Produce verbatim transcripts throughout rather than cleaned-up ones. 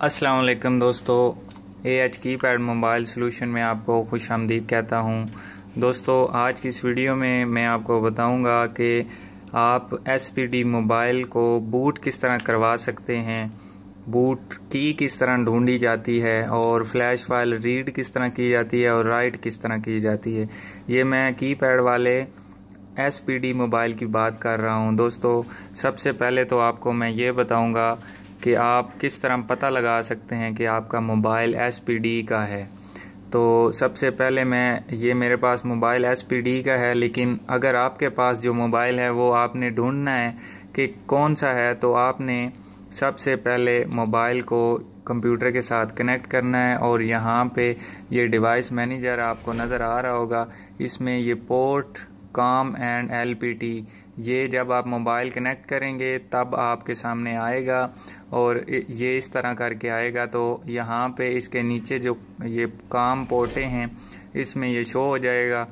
अस्सलाम वालेकुम दोस्तों, A H keypad mobile solution में आपको खुश आमदीद कहता हूं। दोस्तों, आज की इस वीडियो में मैं आपको बताऊंगा कि आप एस पी डी मोबाइल को बूट किस तरह करवा सकते हैं, बूट की किस तरह ढूंढी जाती है और फ्लैश फाइल रीड किस तरह की जाती है और राइट किस तरह की जाती है। ये मैं की पैड वाले एस पी डी मोबाइल की बात कर रहा हूं। दोस्तों, सबसे पहले तो आपको मैं ये बताऊंगा कि आप किस तरह पता लगा सकते हैं कि आपका मोबाइल एस पी डी का है। तो सबसे पहले मैं ये मेरे पास मोबाइल एस पी डी का है, लेकिन अगर आपके पास जो मोबाइल है वो आपने ढूंढना है कि कौन सा है, तो आपने सबसे पहले मोबाइल को कंप्यूटर के साथ कनेक्ट करना है। और यहाँ पे ये डिवाइस मैनेजर आपको नज़र आ रहा होगा, इसमें ये port com and L P T, ये जब आप मोबाइल कनेक्ट करेंगे तब आपके सामने आएगा और ये इस तरह करके आएगा। तो यहाँ पे इसके नीचे जो ये काम पोर्टें हैं इसमें ये शो हो जाएगा।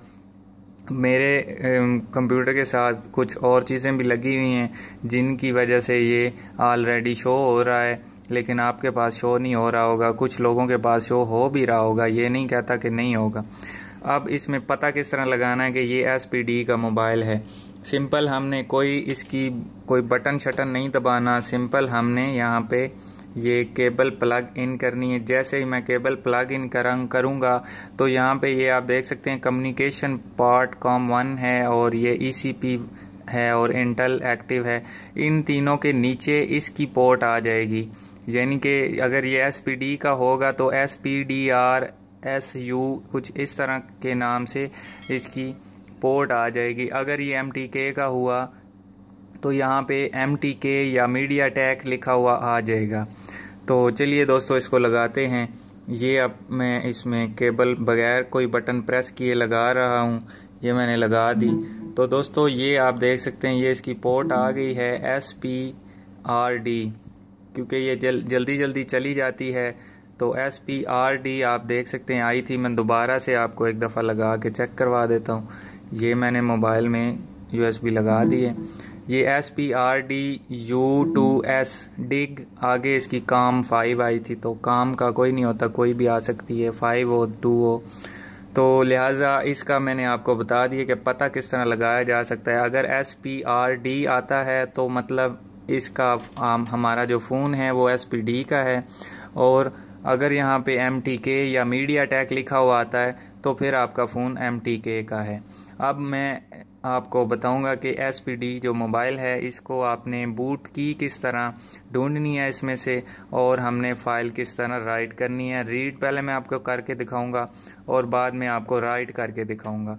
मेरे कंप्यूटर के साथ कुछ और चीज़ें भी लगी हुई हैं जिनकी वजह से ये ऑलरेडी शो हो रहा है, लेकिन आपके पास शो नहीं हो रहा होगा। कुछ लोगों के पास शो हो भी रहा होगा, ये नहीं कहता कि नहीं होगा। अब इसमें पता किस तरह लगाना है कि ये एस पी डी का मोबाइल है। सिंपल, हमने कोई इसकी कोई बटन शटन नहीं दबाना। सिंपल हमने यहाँ पे ये केबल प्लग इन करनी है। जैसे ही मैं केबल प्लग इन करंग करूँगा तो यहाँ पे ये आप देख सकते हैं कम्युनिकेशन पार्ट कॉम वन है और ये ई सी पी है और इंटेल एक्टिव है। इन तीनों के नीचे इसकी पोर्ट आ जाएगी, यानी कि अगर ये एस पी डी का होगा तो S P D R S U कुछ इस तरह के नाम से इसकी पोर्ट आ जाएगी। अगर ये एम टी के का हुआ तो यहाँ पे एम टी के या मीडिया टेक लिखा हुआ आ जाएगा। तो चलिए दोस्तों, इसको लगाते हैं। ये अब मैं इसमें केबल बगैर कोई बटन प्रेस किए लगा रहा हूँ। ये मैंने लगा दी। तो दोस्तों, ये आप देख सकते हैं ये इसकी पोर्ट आ गई है एस पी आर डी, क्योंकि ये जल, जल्दी जल्दी चली जाती है। तो एस पी आर डी आप देख सकते हैं आई थी। मैं दोबारा से आपको एक दफ़ा लगा के चेक करवा देता हूँ। ये मैंने मोबाइल में यू एस बी लगा दी है। ये S P R D U two S diag, आगे इसकी काम फाइव आई थी। तो काम का कोई नहीं होता, कोई भी आ सकती है, फाइव हो टू हो। तो लिहाजा इसका मैंने आपको बता दिया कि पता किस तरह लगाया जा सकता है। अगर एस पी आर डी आता है तो मतलब इसका आम हमारा जो फ़ोन है वो एस पी डी का है। और अगर यहाँ पे एम टी के या मीडिया टेक लिखा हुआ आता है तो फिर आपका फ़ोन एम टी के का है। अब मैं आपको बताऊंगा कि एस पी डी जो मोबाइल है इसको आपने बूट की किस तरह ढूंढनी है इसमें से, और हमने फ़ाइल किस तरह राइट करनी है। रीड पहले मैं आपको करके दिखाऊंगा और बाद में आपको राइट करके दिखाऊंगा।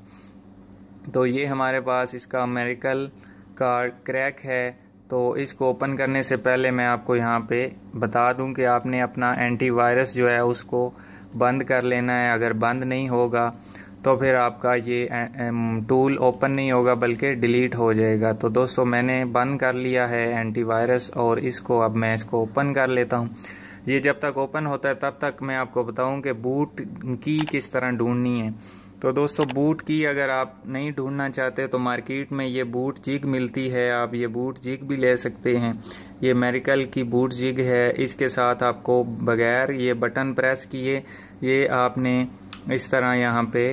तो ये हमारे पास इसका मेरिकल कार्ड क्रैक है। तो इसको ओपन करने से पहले मैं आपको यहाँ पे बता दूं कि आपने अपना एंटीवायरस जो है उसको बंद कर लेना है। अगर बंद नहीं होगा तो फिर आपका ये टूल ओपन नहीं होगा बल्कि डिलीट हो जाएगा। तो दोस्तों, मैंने बंद कर लिया है एंटीवायरस और इसको अब मैं इसको ओपन कर लेता हूँ। ये जब तक ओपन होता है तब तक मैं आपको बताऊँ कि बूट की किस तरह ढूंढनी है। तो दोस्तों, बूट की अगर आप नहीं ढूंढना चाहते तो मार्केट में ये बूट जिग मिलती है, आप ये बूट जिग भी ले सकते हैं। ये मेरिकल की बूट जिग है। इसके साथ आपको बगैर ये बटन प्रेस किए ये आपने इस तरह यहाँ पे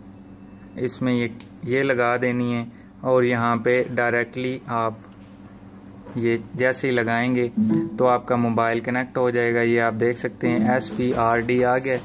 इसमें ये ये लगा देनी है और यहाँ पे डायरेक्टली आप ये जैसे ही लगाएंगे तो आपका मोबाइल कनेक्ट हो जाएगा। ये आप देख सकते हैं एस पी आर डी आ गया।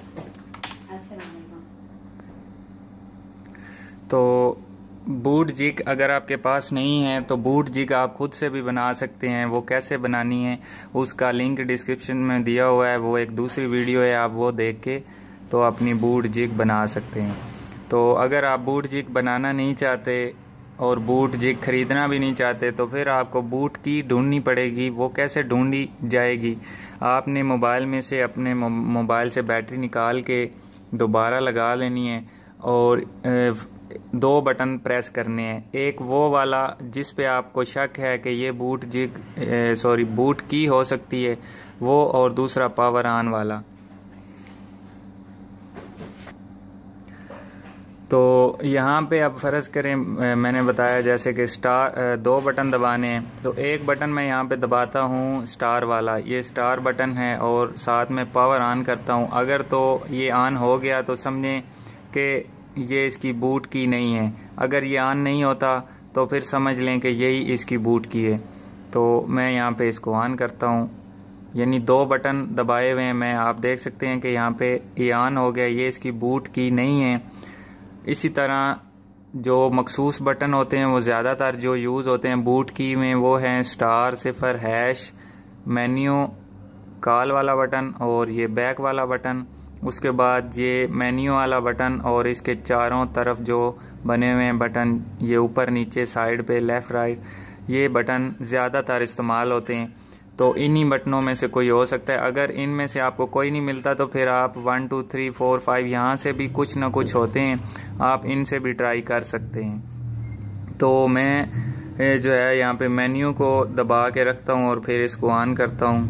तो बूट जिग अगर आपके पास नहीं है तो बूट जिग आप खुद से भी बना सकते हैं। वो कैसे बनानी है उसका लिंक डिस्क्रिप्शन में दिया हुआ है, वो एक दूसरी वीडियो है, आप वो देख के तो अपनी बूट जिग बना सकते हैं। तो अगर आप बूट जिग बनाना नहीं चाहते और बूट जिग ख़रीदना भी नहीं चाहते तो फिर आपको बूट की ढूंढनी पड़ेगी। वो कैसे ढूंढी जाएगी, आपने मोबाइल में से अपने मोबाइल से बैटरी निकाल के दोबारा लगा लेनी है और दो बटन प्रेस करने हैं। एक वो वाला जिस पे आपको शक है कि ये बूट जिग सॉरी बूट की हो सकती है वो, और दूसरा पावर ऑन वाला। तो यहाँ पे अब फ़र्ज़ करें मैंने बताया जैसे कि स्टार दो बटन दबाने हैं, तो एक बटन मैं यहाँ पे दबाता हूँ स्टार वाला, ये स्टार बटन है, और साथ में पावर ऑन करता हूँ। अगर तो ये ऑन हो गया तो समझें कि ये इसकी बूट की नहीं है, अगर ये ऑन नहीं होता तो फिर समझ लें कि यही इसकी बूट की है। तो मैं यहाँ पे इसको ऑन करता हूँ, यानी दो बटन दबाए हुए हैं मैं, आप देख सकते हैं कि यहाँ पे ये ऑन हो गया, ये इसकी बूट की नहीं है। इसी तरह जो मखसूस बटन होते हैं वो ज़्यादातर जो यूज़ होते हैं बूट की में वो हैं star, cipher, hash, menu, call वाला बटन और ये बैक वाला बटन। उसके बाद ये मेन्यू वाला बटन और इसके चारों तरफ जो बने हुए हैं बटन, ये ऊपर नीचे साइड पे लेफ़्ट राइट, ये बटन ज़्यादातर इस्तेमाल होते हैं। तो इन्हीं बटनों में से कोई हो सकता है। अगर इनमें से आपको कोई नहीं मिलता तो फिर आप one two three four five यहाँ से भी कुछ ना कुछ होते हैं, आप इनसे भी ट्राई कर सकते हैं। तो मैं जो है यहाँ पे मेन्यू को दबा के रखता हूँ और फिर इसको ऑन करता हूँ।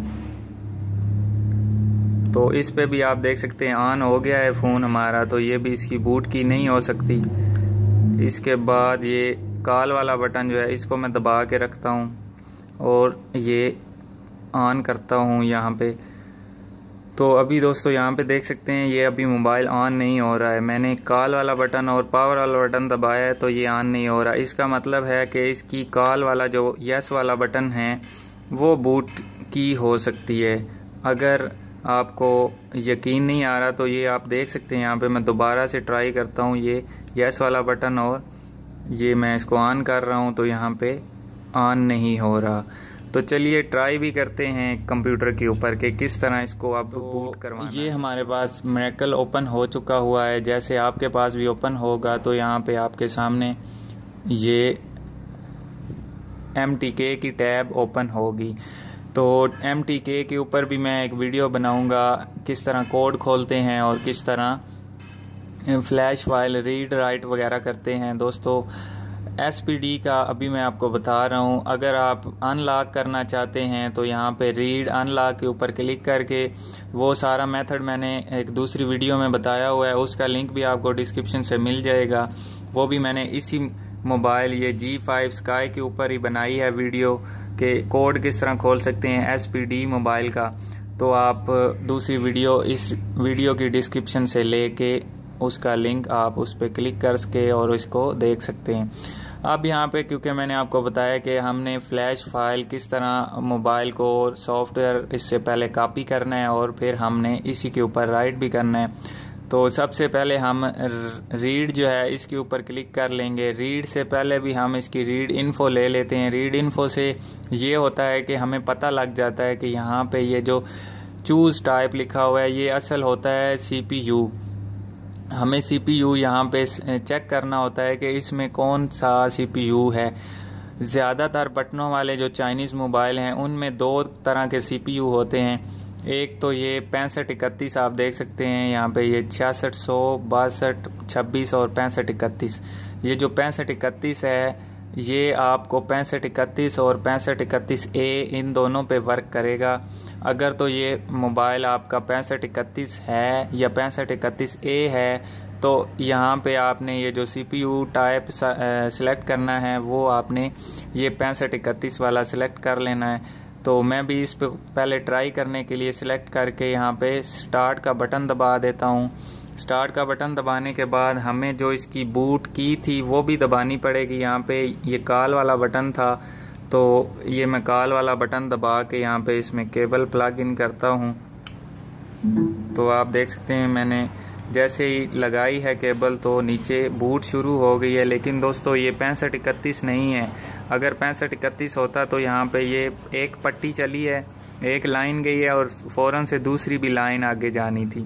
तो इस पे भी आप देख सकते हैं ऑन हो गया है फ़ोन हमारा, तो ये भी इसकी बूट की नहीं हो सकती। इसके बाद ये कॉल वाला बटन जो है इसको मैं दबा के रखता हूँ और ये ऑन करता हूँ यहाँ पे। तो अभी दोस्तों यहाँ पे देख सकते हैं ये अभी मोबाइल ऑन नहीं हो रहा है। मैंने कॉल वाला बटन और पावर वाला बटन दबाया है तो ये ऑन नहीं हो रहा। इसका मतलब है कि इसकी कॉल वाला जो यस वाला बटन है वो बूट की हो सकती है। अगर आपको यकीन नहीं आ रहा तो ये आप देख सकते हैं, यहाँ पे मैं दोबारा से ट्राई करता हूँ ये यस वाला बटन और ये मैं इसको ऑन कर रहा हूँ तो यहाँ पे ऑन नहीं हो रहा। तो चलिए ट्राई भी करते हैं कंप्यूटर के ऊपर कि किस तरह इसको आप तो बूट करवाना। ये हमारे पास मिरेकल ओपन हो चुका हुआ है, जैसे आपके पास भी ओपन होगा तो यहाँ पे आपके सामने ये एम टी के की टैब ओपन होगी। तो एम टी के के ऊपर भी मैं एक वीडियो बनाऊंगा किस तरह कोड खोलते हैं और किस तरह फ्लैश फाइल रीड राइट वगैरह करते हैं। दोस्तों एस पी डी का अभी मैं आपको बता रहा हूँ। अगर आप अनलॉक करना चाहते हैं तो यहाँ पे रीड अनलॉक के ऊपर क्लिक करके वो सारा मेथड मैंने एक दूसरी वीडियो में बताया हुआ है, उसका लिंक भी आपको डिस्क्रिप्शन से मिल जाएगा। वो भी मैंने इसी मोबाइल ये जी फाइव स्काई के ऊपर ही बनाई है वीडियो कि कोड किस तरह खोल सकते हैं एस पी डी मोबाइल का। तो आप दूसरी वीडियो इस वीडियो की डिस्क्रिप्शन से लेके उसका लिंक आप उस पर क्लिक करके और इसको देख सकते हैं। अब यहाँ पे क्योंकि मैंने आपको बताया कि हमने फ्लैश फाइल किस तरह मोबाइल को सॉफ्टवेयर इससे पहले कॉपी करना है और फिर हमने इसी के ऊपर राइट भी करना है। तो सबसे पहले हम रीड जो है इसके ऊपर क्लिक कर लेंगे। रीड से पहले भी हम इसकी रीड इन्फो ले लेते हैं। रीड इन्फो से ये होता है कि हमें पता लग जाता है कि यहाँ पे ये जो चूज़ टाइप लिखा हुआ है ये असल होता है सी पी यू। हमें सी पी यू यहाँ पे चेक करना होता है कि इसमें कौन सा सी पी यू है। ज़्यादातर बटनों वाले जो चाइनीज़ मोबाइल हैं उनमें दो तरह के सी पी यू होते हैं। एक तो ये पैंसठ इकतीस आप देख सकते हैं यहाँ पे, ये छियासठ सौ बासठ छब्बीस और पैंसठ इकतीस। ये जो पैंसठ इकतीस है ये आपको पैंसठ इकतीस और पैंसठ इकतीस ए इन दोनों पे वर्क करेगा। अगर तो ये मोबाइल आपका पैंसठ इकतीस है या पैंसठ इकतीस ए है तो यहाँ पे आपने ये जो C P U type select करना है वो आपने ये पैंसठ इकतीस वाला सेलेक्ट कर लेना है। तो मैं भी इस पे पहले ट्राई करने के लिए सिलेक्ट करके यहाँ पे स्टार्ट का बटन दबा देता हूँ। स्टार्ट का बटन दबाने के बाद हमें जो इसकी बूट की थी वो भी दबानी पड़ेगी। यहाँ पे ये कॉल वाला बटन था तो ये मैं कॉल वाला बटन दबा के यहाँ पे इसमें केबल प्लग इन करता हूँ। तो आप देख सकते हैं मैंने जैसे ही लगाई है केबल तो नीचे बूट शुरू हो गई है। लेकिन दोस्तों ये पैंसठ इकतीस नहीं है। अगर पैंसठ इकतीस होता तो यहाँ पे ये एक पट्टी चली है, एक लाइन गई है और फ़ौरन से दूसरी भी लाइन आगे जानी थी।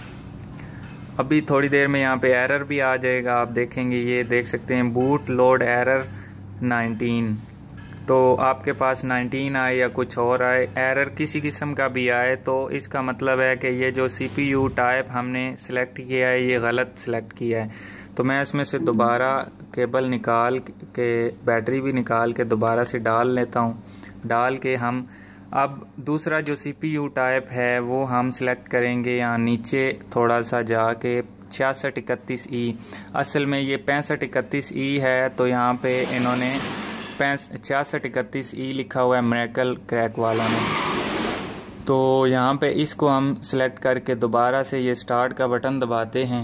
अभी थोड़ी देर में यहाँ पे एरर भी आ जाएगा, आप देखेंगे ये देख सकते हैं बूट लोड एरर नाइनटीन। तो आपके पास नाइनटीन आए या कुछ और आए, एरर किसी किस्म का भी आए तो इसका मतलब है कि ये जो सी पी यू टाइप हमने सेलेक्ट किया है ये गलत सेलेक्ट किया है। तो मैं इसमें से दोबारा केबल निकाल के बैटरी भी निकाल के दोबारा से डाल लेता हूँ। डाल के हम अब दूसरा जो सी पी यू टाइप है वो हम सिलेक्ट करेंगे। यहाँ नीचे थोड़ा सा जाके छियासठ इकतीस ई। असल में ये पैंसठ इकतीस ई है, तो यहाँ पे इन्होंने पैंस छियासठ इकतीस ई लिखा हुआ है मिरेकल क्रैक वालों ने। तो यहाँ पे इसको हम सिलेक्ट करके दोबारा से ये स्टार्ट का बटन दबाते हैं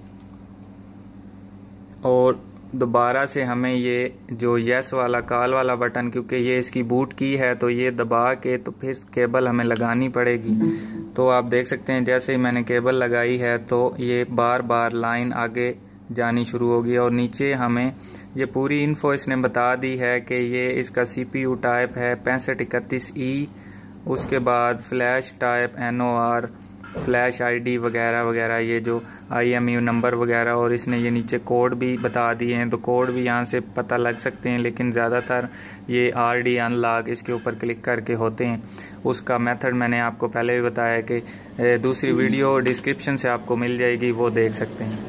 और दोबारा से हमें ये जो यस वाला कॉल वाला बटन, क्योंकि ये इसकी बूट की है तो ये दबा के तो फिर केबल हमें लगानी पड़ेगी। तो आप देख सकते हैं जैसे ही मैंने केबल लगाई है तो ये बार बार लाइन आगे जानी शुरू होगी और नीचे हमें ये पूरी इन्फो इसने बता दी है कि ये इसका सीपीयू टाइप है पैंसठ इकतीस ई, उसके बाद flash type N O R, flash ID वगैरह वगैरह, ये जो आईएमईयू नंबर वगैरह, और इसने ये नीचे कोड भी बता दिए हैं। तो कोड भी यहाँ से पता लग सकते हैं, लेकिन ज़्यादातर ये आर डी अनलॉक इसके ऊपर क्लिक करके होते हैं। उसका मेथड मैंने आपको पहले भी बताया कि दूसरी वीडियो डिस्क्रिप्शन से आपको मिल जाएगी, वो देख सकते हैं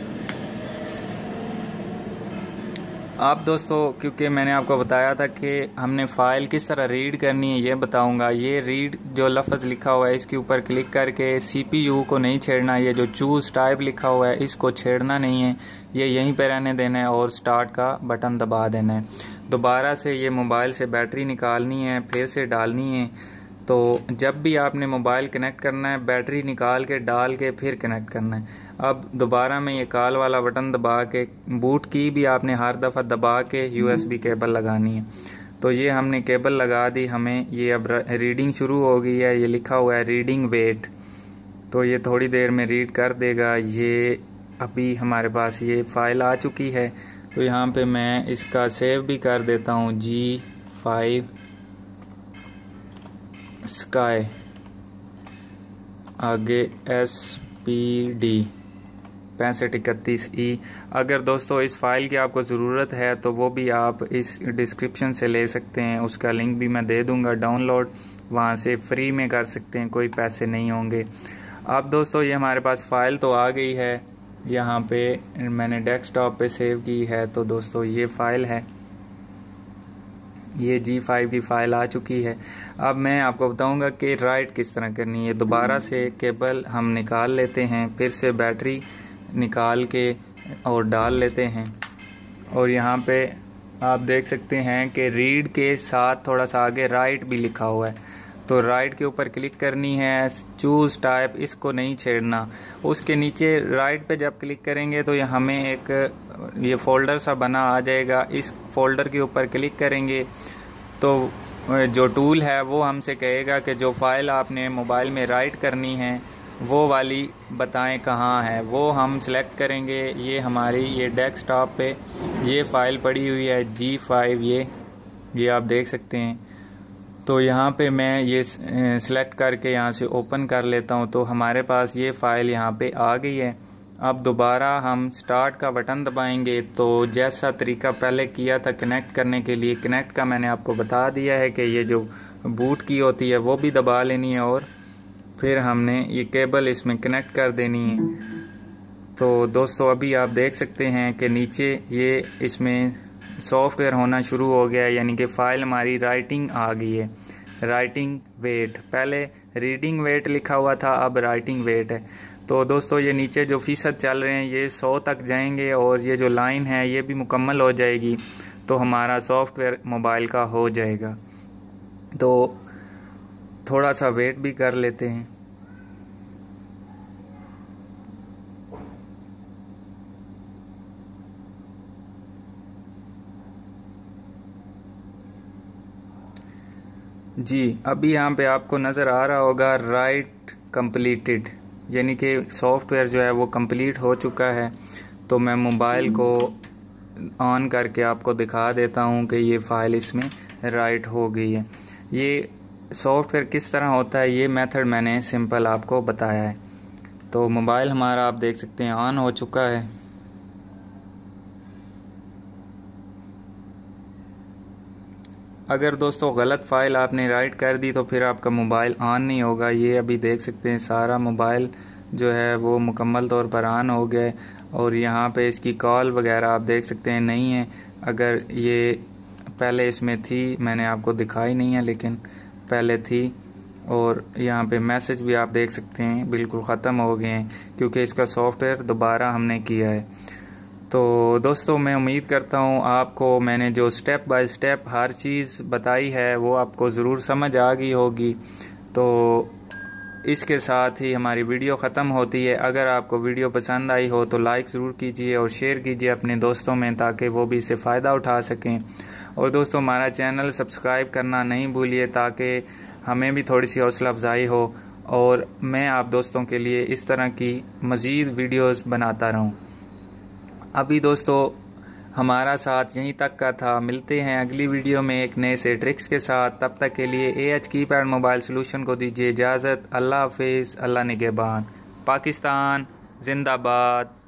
आप दोस्तों। क्योंकि मैंने आपको बताया था कि हमने फ़ाइल किस तरह रीड करनी है ये बताऊंगा। ये रीड जो लफ्ज़ लिखा हुआ है इसके ऊपर क्लिक करके सीपीयू को नहीं छेड़ना, ये जो चूज़ टाइप लिखा हुआ है इसको छेड़ना नहीं है, ये यहीं पे रहने देना है और स्टार्ट का बटन दबा देना है। दोबारा से ये मोबाइल से बैटरी निकालनी है, फिर से डालनी है। तो जब भी आपने मोबाइल कनेक्ट करना है बैटरी निकाल के डाल के फिर कनेक्ट करना है। अब दोबारा में ये कॉल वाला बटन दबा के बूट की भी आपने हर दफ़ा दबा के यूएसबी केबल लगानी है। तो ये हमने केबल लगा दी, हमें ये अब रीडिंग शुरू हो गई है, ये लिखा हुआ है रीडिंग वेट। तो ये थोड़ी देर में रीड कर देगा। ये अभी हमारे पास ये फ़ाइल आ चुकी है, तो यहाँ पे मैं इसका सेव भी कर देता हूँ, जी फाइव स्काई, आगे एस पी डी पैंसठ इकतीस ई। अगर दोस्तों इस फाइल की आपको ज़रूरत है तो वो भी आप इस डिस्क्रिप्शन से ले सकते हैं, उसका लिंक भी मैं दे दूंगा डाउनलोड, वहाँ से फ्री में कर सकते हैं, कोई पैसे नहीं होंगे। अब दोस्तों ये हमारे पास फ़ाइल तो आ गई है, यहाँ पे मैंने डेस्कटॉप पे सेव की है। तो दोस्तों ये फ़ाइल है, ये जी फाइव की फ़ाइल आ चुकी है। अब मैं आपको बताऊंगा कि राइट किस तरह करनी है। दोबारा से केबल हम निकाल लेते हैं, फिर से बैटरी निकाल के और डाल लेते हैं और यहाँ पे आप देख सकते हैं कि रीड के साथ थोड़ा सा आगे राइट भी लिखा हुआ है। तो राइट के ऊपर क्लिक करनी है, चूज़ टाइप इसको नहीं छेड़ना। उसके नीचे राइट पे जब क्लिक करेंगे तो ये हमें एक ये फ़ोल्डर सा बना आ जाएगा। इस फोल्डर के ऊपर क्लिक करेंगे तो जो टूल है वो हमसे कहेगा कि जो फ़ाइल आपने मोबाइल में राइट करनी है वो वाली बताएं कहाँ है। वो हम सेलेक्ट करेंगे। ये हमारी ये डेस्कटॉप पे ये फ़ाइल पड़ी हुई है जी फाइव, ये ये आप देख सकते हैं। तो यहाँ पे मैं ये सिलेक्ट करके यहाँ से ओपन कर लेता हूँ, तो हमारे पास ये फ़ाइल यहाँ पे आ गई है। अब दोबारा हम स्टार्ट का बटन दबाएंगे तो जैसा तरीका पहले किया था कनेक्ट करने के लिए, कनेक्ट का मैंने आपको बता दिया है कि ये जो बूट की होती है वो भी दबा लेनी है और फिर हमने ये केबल इसमें कनेक्ट कर देनी है। तो दोस्तों अभी आप देख सकते हैं कि नीचे ये इसमें सॉफ्टवेयर होना शुरू हो गया है, यानी कि फ़ाइल हमारी राइटिंग आ गई है। राइटिंग वेट, पहले रीडिंग वेट लिखा हुआ था, अब राइटिंग वेट है। तो दोस्तों ये नीचे जो फीसद चल रहे हैं ये सौ तक जाएंगे और ये जो लाइन है ये भी मुकम्मल हो जाएगी तो हमारा सॉफ्टवेयर मोबाइल का हो जाएगा। तो थोड़ा सा वेट भी कर लेते हैं। जी अभी यहाँ पे आपको नज़र आ रहा होगा राइट कंप्लीटेड, यानी कि सॉफ्टवेयर जो है वो कंप्लीट हो चुका है। तो मैं मोबाइल को ऑन करके आपको दिखा देता हूँ कि ये फ़ाइल इसमें राइट हो गई है। ये सॉफ्टवेयर किस तरह होता है ये मेथड मैंने सिंपल आपको बताया है। तो मोबाइल हमारा आप देख सकते हैं ऑन हो चुका है। अगर दोस्तों गलत फ़ाइल आपने राइट कर दी तो फिर आपका मोबाइल ऑन नहीं होगा। ये अभी देख सकते हैं सारा मोबाइल जो है वो मुकम्मल तौर पर ऑन हो गया है और यहाँ पे इसकी कॉल वगैरह आप देख सकते हैं नहीं है। अगर ये पहले इसमें थी, मैंने आपको दिखाई नहीं है लेकिन पहले थी। और यहाँ पे मैसेज भी आप देख सकते हैं बिल्कुल ख़त्म हो गए हैं, क्योंकि इसका सॉफ्टवेयर दोबारा हमने किया है। तो दोस्तों मैं उम्मीद करता हूँ आपको मैंने जो स्टेप बाय स्टेप हर चीज़ बताई है वो आपको ज़रूर समझ आ गई होगी। तो इसके साथ ही हमारी वीडियो ख़त्म होती है। अगर आपको वीडियो पसंद आई हो तो लाइक ज़रूर कीजिए और शेयर कीजिए अपने दोस्तों में, ताकि वो भी इससे फ़ायदा उठा सकें। और दोस्तों हमारा चैनल सब्सक्राइब करना नहीं भूलिए, ताकि हमें भी थोड़ी सी हौसला अफजाई हो और मैं आप दोस्तों के लिए इस तरह की मज़ीद वीडियोस बनाता रहूं। अभी दोस्तों हमारा साथ यहीं तक का था। मिलते हैं अगली वीडियो में एक नए से ट्रिक्स के साथ। तब तक के लिए A H keypad mobile solution को दीजिए इजाज़त। अल्लाह हाफिज़, अल्लाह निगहबान। पाकिस्तान जिंदाबाद।